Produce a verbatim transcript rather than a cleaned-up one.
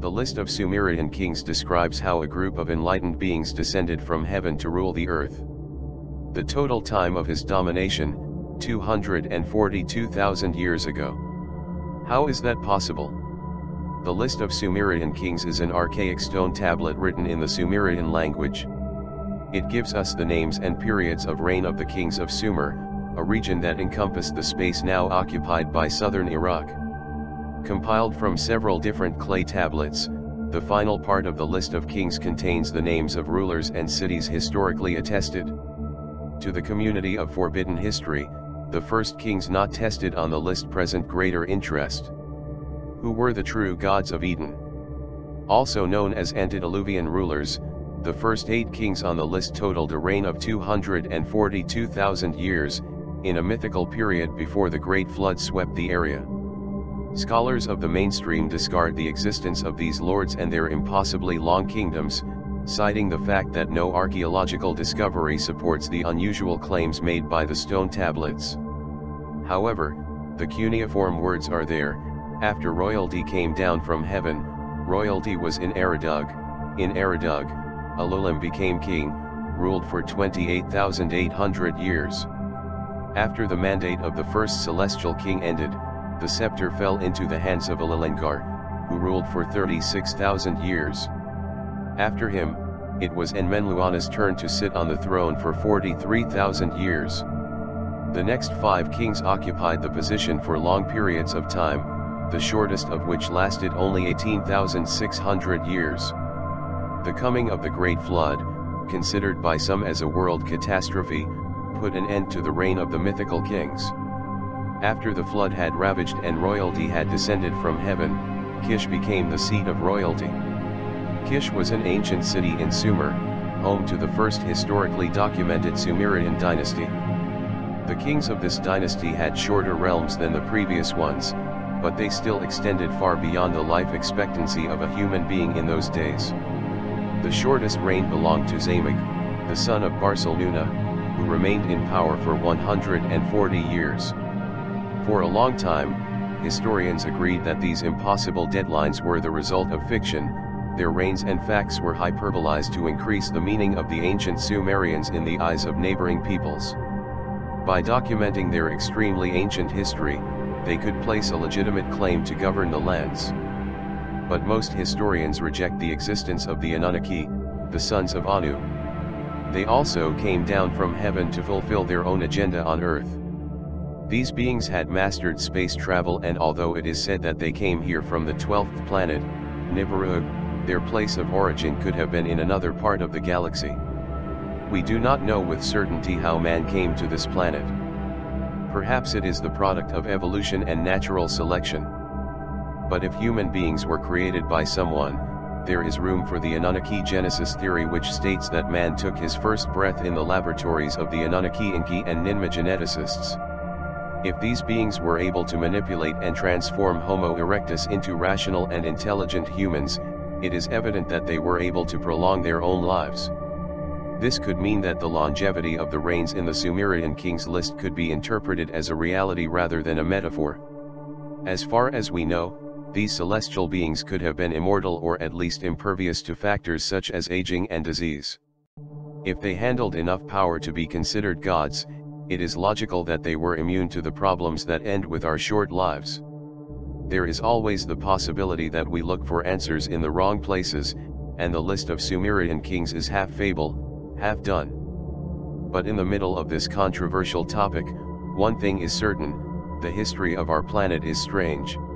The list of Sumerian kings describes how a group of enlightened beings descended from heaven to rule the earth. The total time of his domination, two hundred forty-two thousand years ago. How is that possible? The list of Sumerian kings is an archaic stone tablet written in the Sumerian language. It gives us the names and periods of reign of the kings of Sumer, a region that encompassed the space now occupied by southern Iraq. Compiled from several different clay tablets, the final part of the list of kings contains the names of rulers and cities historically attested. To the community of Forbidden History, the first kings not tested on the list present greater interest. Who were the true gods of Eden? Also known as antediluvian rulers, the first eight kings on the list totaled a reign of two hundred forty-two thousand years, in a mythical period before the Great Flood swept the area. Scholars of the mainstream discard the existence of these lords and their impossibly long kingdoms, citing the fact that no archaeological discovery supports the unusual claims made by the stone tablets. However, the cuneiform words are there. After royalty came down from heaven, royalty was in Eridug. In Eridug, Alulim became king, ruled for twenty-eight thousand eight hundred years. After the mandate of the first celestial king ended, the scepter fell into the hands of Alilengar, who ruled for thirty-six thousand years. After him, it was Enmenluana's turn to sit on the throne for forty-three thousand years. The next five kings occupied the position for long periods of time, the shortest of which lasted only eighteen thousand six hundred years. The coming of the Great Flood, considered by some as a world catastrophe, put an end to the reign of the mythical kings. After the flood had ravaged and royalty had descended from heaven, Kish became the seat of royalty. Kish was an ancient city in Sumer, home to the first historically documented Sumerian dynasty. The kings of this dynasty had shorter realms than the previous ones, but they still extended far beyond the life expectancy of a human being in those days. The shortest reign belonged to Zamig, the son of Barcelona, who remained in power for one hundred forty years. For a long time, historians agreed that these impossible deadlines were the result of fiction. Their reigns and facts were hyperbolized to increase the meaning of the ancient Sumerians in the eyes of neighboring peoples. By documenting their extremely ancient history, they could place a legitimate claim to govern the lands. But most historians reject the existence of the Anunnaki, the sons of Anu. They also came down from heaven to fulfill their own agenda on earth. These beings had mastered space travel, and although it is said that they came here from the twelfth planet, Nibiru, their place of origin could have been in another part of the galaxy. We do not know with certainty how man came to this planet. Perhaps it is the product of evolution and natural selection. But if human beings were created by someone, there is room for the Anunnaki Genesis theory, which states that man took his first breath in the laboratories of the Anunnaki Enki and Ninmah geneticists. If these beings were able to manipulate and transform Homo erectus into rational and intelligent humans, it is evident that they were able to prolong their own lives. This could mean that the longevity of the reigns in the Sumerian kings list could be interpreted as a reality rather than a metaphor. As far as we know, these celestial beings could have been immortal or at least impervious to factors such as aging and disease. If they handled enough power to be considered gods, it is logical that they were immune to the problems that end with our short lives. There is always the possibility that we look for answers in the wrong places, and the list of Sumerian kings is half fable, half done. But in the middle of this controversial topic, one thing is certain: the history of our planet is strange.